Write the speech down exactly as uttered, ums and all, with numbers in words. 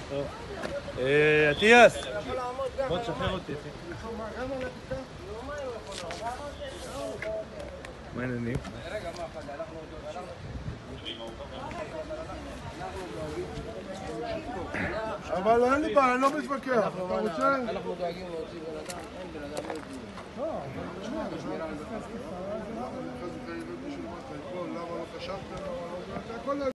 אטיאס, בוא תשחרר אותי. מה העניינים? אבל אין לי בעיה, אני לא מתווכח. אתה רוצה? אנחנו דואגים להוציא בן אדם, אין בן אדם לא יוצאים. למה לא חשבתם?